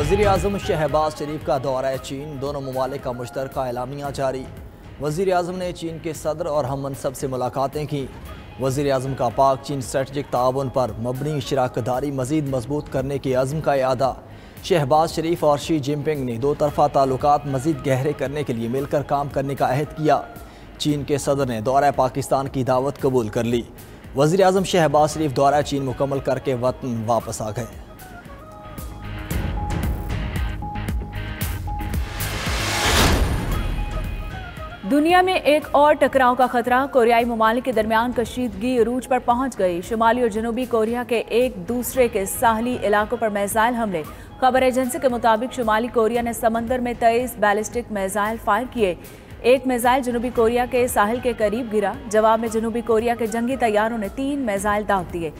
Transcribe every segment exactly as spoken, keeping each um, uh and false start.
वज़ीर आज़म शहबाज शरीफ का दौरा चीन, दोनों ममालिक का मुश्तरका एलामिया जारी। वज़ीर आज़म ने चीन के सदर और हम मनसब से मुलाकातें की। वज़ीर आज़म का पाक चीन स्ट्रेटजिक ताउन पर मबनी शराकतदारी मज़ीद मजबूत करने के अज़्म का इआदा। शहबाज शरीफ और शी जिनपिंग ने दो तरफ़ा ताल्लुकात मज़ीद गहरे करने के लिए मिलकर काम करने का अहद किया। चीन के सदर ने दौरा पाकिस्तान की दावत कबूल कर ली। वज़ीर आज़म शहबाज शरीफ दौरा चीन मुकम्मल करके वतन वापस आ गए। दुनिया में एक और टकराव का खतरा, कोरियाई ममालिक के दरमियान कशीदगी अरूज पर पहुंच गई। शुमाली और जनूबी कोरिया के एक दूसरे के साहली इलाकों पर मिसाइल हमले। खबर एजेंसी के मुताबिक शुमाली कोरिया ने समंदर में तेईस बैलिस्टिक मिसाइल फायर किए। एक मिसाइल जनूबी कोरिया के साहिल के करीब गिरा। जवाब में जनूबी कोरिया के जंगी तैयारों ने तीन मिसाइल दाग दिए।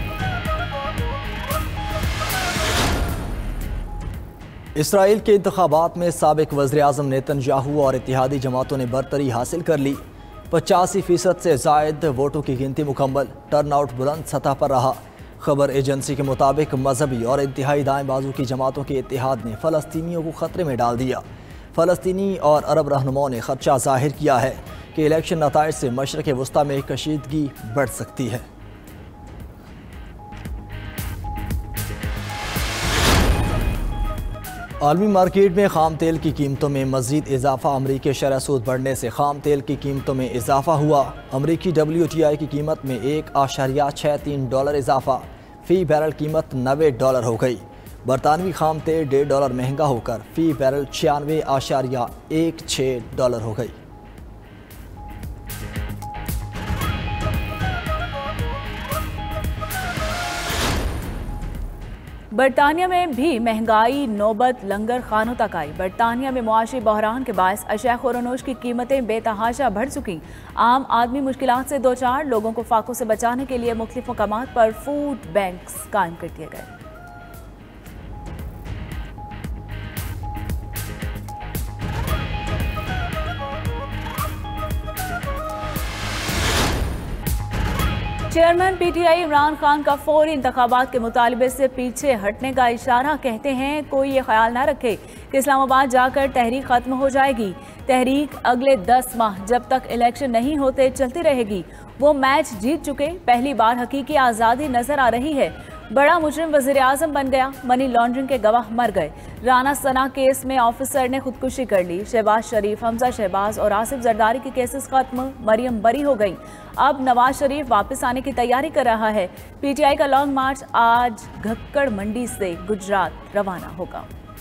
इसराइल के इंतखाबात में साबिक वज़ीर आज़म नेतन्याहू और इत्तेहादी जमातों ने बरतरी हासिल कर ली। पचासी फीसद से जायद वोटों की गिनती मुकम्मल, टर्नआउट बुलंद सतह पर रहा। खबर एजेंसी के मुताबिक मजहबी और इंतहाई दाएं बाजू की जमातों के इत्तेहाद ने फ़लस्तीनियों को ख़तरे में डाल दिया। फ़लस्तीनी और अरब रहनुमाओं ने खदशा जाहिर किया है कि इलेक्शन नताइज से मशरक़ वस्ता में कशीदगी बढ़ सकती है। आलमी मार्केट में खाम तेल की कीमतों में मज़ीद इजाफा। अमरीकी शरह सूद बढ़ने से खाम तेल की कीमतों में इजाफा हुआ। अमरीकी डब्ल्यू टी आई की कीमत में एक आशारिया छः तीन डॉलर इजाफा, फ़ी बैरल कीमत नबे डॉलर हो गई। बरतानवी खाम तेल डेढ़ डॉलर महंगा होकर फ़ी बैरल छियानवे आशारिया एक छः डॉलर हो गई। बरतानिया में भी महंगाई नौबत लंगर खानों तक आई। बरतानिया में मुआशी बहरान के बायस अशिया खुरनोश की कीमतें बेतहाशा बढ़ चुकी। आम आदमी मुश्किलात से दो चार, लोगों को फाकों से बचाने के लिए मुख्तलिफ मकामात पर फूड बैंक्स कायम कर दिए गए। चेयरमैन पीटीआई इमरान खान का फौरी इंतखाबात के मुतालबे से पीछे हटने का इशारा। कहते हैं कोई ये ख्याल ना रखे कि इस्लामाबाद जाकर तहरीक खत्म हो जाएगी। तहरीक अगले दस माह जब तक इलेक्शन नहीं होते चलती रहेगी। वो मैच जीत चुके, पहली बार हकीकी आज़ादी नजर आ रही है। बड़ा मुजरिम वज़ीर आज़म बन गया, मनी लॉन्ड्रिंग के गवाह मर गए। राना सना केस में ऑफिसर ने खुदकुशी कर ली। शहबाज शरीफ, हमजा शहबाज और आसिफ जरदारी के केसेस खत्म, मरियम बरी हो गई। अब नवाज शरीफ वापस आने की तैयारी कर रहा है। पीटीआई का लॉन्ग मार्च आज घक्कड़ मंडी से गुजरात रवाना होगा।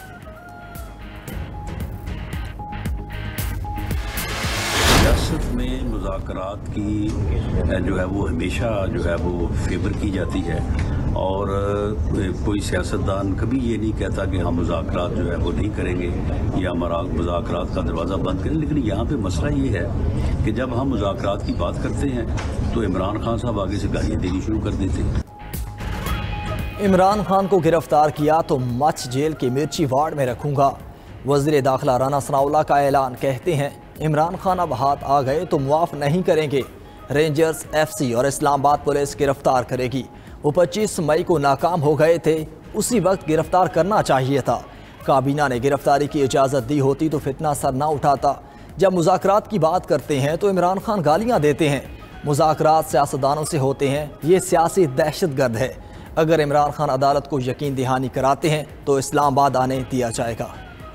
सियासत में मुज़ाकरात की जो है वो हमेशा जो है वो फेवर की जाती है और कोई सियासतदान कभी ये नहीं कहता कि हम मुज़ाकरात जो है वो नहीं करेंगे या हमारा मुज़ाकरात का दरवाज़ा बंद करें। लेकिन यहाँ पे मसला ये है कि जब हम मुज़ाकरात की बात करते हैं तो इमरान खान साहब आगे से गालियाँ देनी शुरू कर देते हैं। इमरान खान को गिरफ्तार किया तो मच जेल के मिर्ची वार्ड में रखूंगा। वज़ीर दाखिला राना सनाउल्लाह का ऐलान। कहते हैं इमरान खान अब हाथ आ गए तो मुआफ़ नहीं करेंगे। रेंजर्स, एफ सी और इस्लामाबाद पुलिस गिरफ्तार करेगी। वो पच्चीस मई को नाकाम हो गए थे, उसी वक्त गिरफ्तार करना चाहिए था। काबीना ने गिरफ्तारी की इजाज़त दी होती तो फितना सर ना उठाता। जब मुज़ाकरात की बात करते हैं तो इमरान खान गालियाँ देते हैं। मुज़ाकरात सियासतदानों से होते हैं, ये सियासी दहशतगर्द है। अगर इमरान खान अदालत को यकीन दहानी कराते हैं तो इस्लामाबाद आने दिया जाएगा।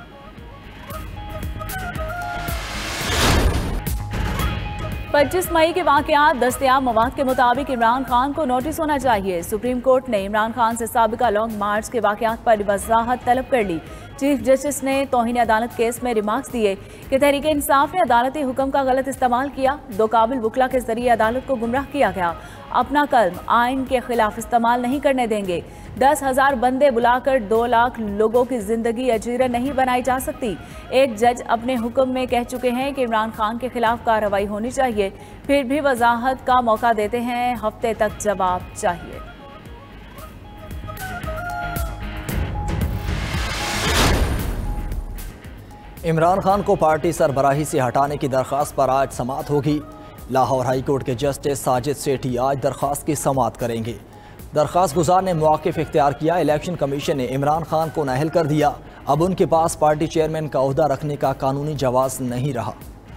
पच्चीस मई के वाक़यात दस्तयाब मवाद के मुताबिक इमरान खान को नोटिस होना चाहिए। सुप्रीम कोर्ट ने इमरान खान से साबिका लॉन्ग मार्च के वाक़यात पर वजाहत तलब कर ली। चीफ जस्टिस ने तौहीन अदालत केस में रिमार्क्स दिए कि तहरीक इंसाफ ने अदालती हुक्म का गलत इस्तेमाल किया। दो काबिल वकला के जरिए अदालत को गुमराह किया गया। अपना कलम आइन के खिलाफ इस्तेमाल नहीं करने देंगे। दस हजार बंदे बुलाकर दो लाख लोगों की जिंदगी अजीरन नहीं बनाई जा सकती। एक जज अपने हुक्म में कह चुके हैं कि इमरान खान के खिलाफ कार्रवाई होनी चाहिए, फिर भी वजाहत का मौका देते हैं। हफ्ते तक जवाब चाहिए। इमरान खान को पार्टी सरबराही से हटाने की दरख्वास्त पर आज समाअत होगी। लाहौर हाई कोर्ट के जस्टिस साजिद सेठी आज दरख्वास्त की समाअत करेंगे। दरख्वास्त गुजार ने मौक़िफ़ इख्तियार किया। इलेक्शन कमीशन ने इमरान खान को नाअहल कर दिया। अब उनके पास पार्टी चेयरमैन का ओहदा रखने का कानूनी जवाज नहीं रहा।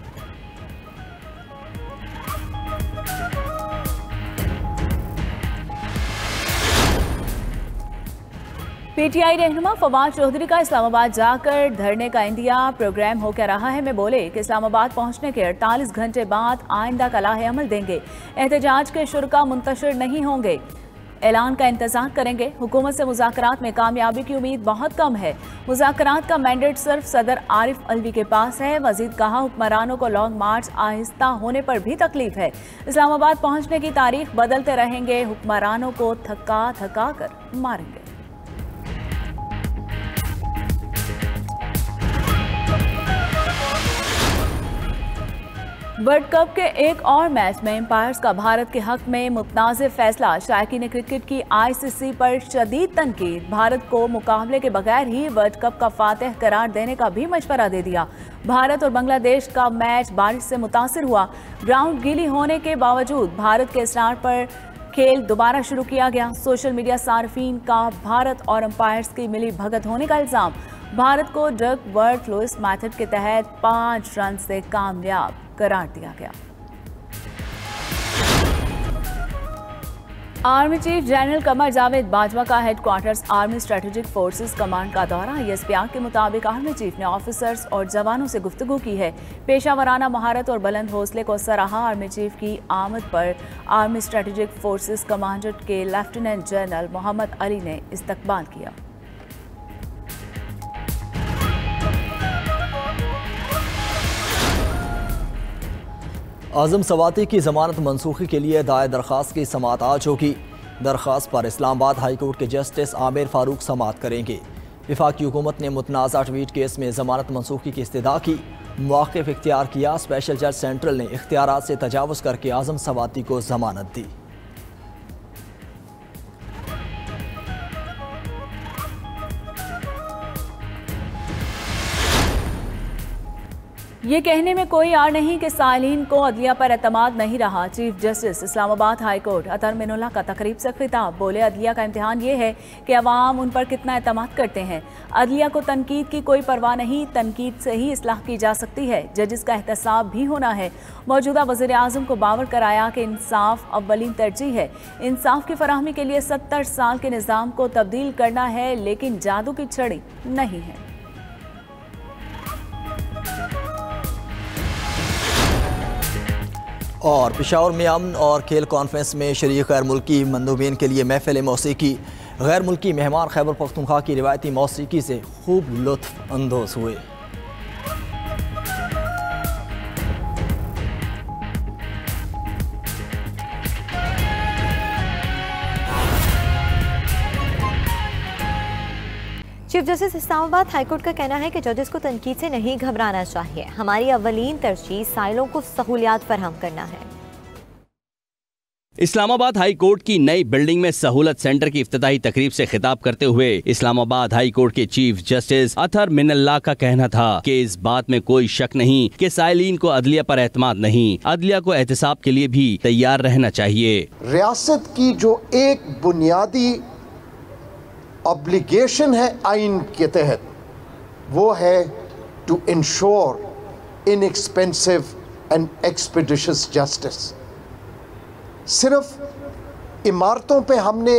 पीटीआई रहनुमा फवाद चौधरी का इस्लामाबाद जाकर धरने का इंदिया प्रोग्राम होकर रहा है में बोले कि इस्लामाबाद पहुंचने के अड़तालीस घंटे बाद आइंदा का लाहे अमल देंगे। एहतजाज के शुरा मुंतशिर नहीं होंगे, ऐलान का इंतजार करेंगे। हुकूमत से मुज़ाकरात में कामयाबी की उम्मीद बहुत कम है। मुज़ाकरात का मैंडेट सिर्फ सदर आरिफ अलवी के पास है। मजीद कहा, हुक्मरानों को लॉन्ग मार्च आहिस्ता होने पर भी तकलीफ है। इस्लामाबाद पहुंचने की तारीख बदलते रहेंगे, हुक्मरानों को थका थका कर मारेंगे। वर्ल्ड कप के एक और मैच में एम्पायर्स का भारत के हक में मुतनाज़िर फैसला। शायकीन क्रिकेट की आईसीसी पर शदीद तनकीद। भारत को मुकाबले के बगैर ही वर्ल्ड कप का फातिह करार देने का भी मशवरा दे दिया। भारत और बांग्लादेश का मैच बारिश से मुतासिर हुआ। ग्राउंड गीली होने के बावजूद भारत के स्टार पर खेल दोबारा शुरू किया गया। सोशल मीडिया सार्फिन का भारत और एम्पायर्स की मिली भगत होने का इल्जाम। भारत को डर्क वर्थ लुइस मेथड के तहत पांच रन से कामयाब करार दिया गया। Army chief general Qamar Javed Bajwa का headquarters army strategic forces command का दौरा। ईएसपीआर के मुताबिक आर्मी चीफ ने ऑफिसर्स और जवानों से गुफ्तगू की है। पेशावराना महारत और बुलंद हौसले को सराहा। आर्मी चीफ की आमद पर आर्मी स्ट्रेटेजिक फोर्सेस कमांडर के लेफ्टिनेंट जनरल मोहम्मद अली ने इस्तकबाल किया। आज़म सवाती की जमानत मनसूखी के लिए दायर दरख्वास्त की समाअत आज होगी। दरख्वास्त पर इस्लामाबाद हाई कोर्ट के जस्टिस आमिर फारूक समाअत करेंगे। वफाकी हुकूमत ने मुतनाज़ा ट्वीट केस में जमानत मनसूखी की इस्तदा की। मौक़िफ़ इख्तियार किया। स्पेशल जज सेंट्रल ने इख्तियारात से तजावुज़ करके आज़म सवाती को जमानत दी। ये कहने में कोई आड़ नहीं कि साइलिन को अदलिया पर एतमाद नहीं रहा। Chief justice Islamabad high court Athar Minallah का तकरीब से खिताब। बोले, अदलिया का इम्तिहान ये है कि अवाम उन पर कितना एतमाद करते हैं। अदलिया को तनकीद की कोई परवाह नहीं, तनकीद से ही इस्लाह की जा सकती है। जजिस का एहतसाब भी होना है। मौजूदा वज़ीर आज़म को बावर कराया कि इंसाफ अव्वलीन तरजीह है। इंसाफ की फराहमी के लिए सत्तर साल के निज़ाम को तब्दील करना है, लेकिन जादू की छड़ी नहीं है। और पेशावर में अमन और खेल कॉन्फ्रेंस में शरीक गैर मुल्की मंदूबीन के लिए महफिल मौसीकी। गैर मुल्की मेहमान खैबर पख्तूनख्वा की रिवायती मौसीकी से खूब लुत्फ अंदोज हुए। चीफ जस्टिस इस्लामाबाद हाईकोर्ट का कहना है कि जजेस को तनकीद से नहीं घबराना चाहिए। हमारी अव्वलीन तरजीह साइलों को सहूलियात फराहम करना है। इस्लामाबाद हाई कोर्ट की नई बिल्डिंग में सहूलत सेंटर की इफ्तिताही तकरीब से खिताब करते हुए इस्लामाबाद हाई कोर्ट के चीफ जस्टिस अतर मिनल्लाह का कहना था कि इस बात में कोई शक नहीं कि साइलिन को अदलिया पर एतमाद नहीं, अदलिया को एहतसाब के लिए भी तैयार रहना चाहिए। रियासत की जो एक बुनियादी ऑब्लिगेशन है आइन के तहत, वो है to ensure inexpensive and expeditious justice. सिर्फ इमारतों पे हमने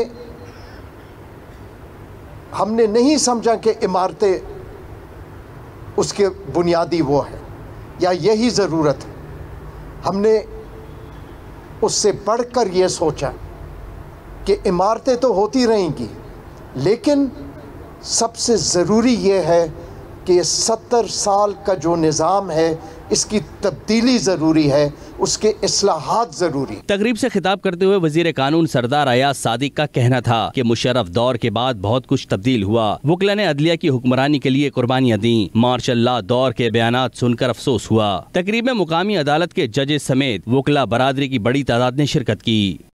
हमने नहीं समझा कि इमारतें उसके बुनियादी वो है या यही ज़रूरत है। हमने उससे बढ़कर ये सोचा कि इमारतें तो होती रहेंगी, लेकिन सबसे ज़रूरी ये है कि ये सत्तर साल का जो निज़ाम है इसकी तब्दीली ज़रूरी है, उसके इस्लाहात ज़रूरी। तकरीब से खिताब करते हुए वजीर कानून सरदार अयाज सादिक का कहना था कि मुशर्रफ दौर के बाद बहुत कुछ तब्दील हुआ। वकला ने अदलिया की हुक्मरानी के लिए कुर्बानियाँ दी। मार्शल लॉ दौर के बयानात सुनकर अफसोस हुआ। तकरीब में मुकामी अदालत के जजेस समेत वकला बरादरी की बड़ी तादाद ने शिरकत की।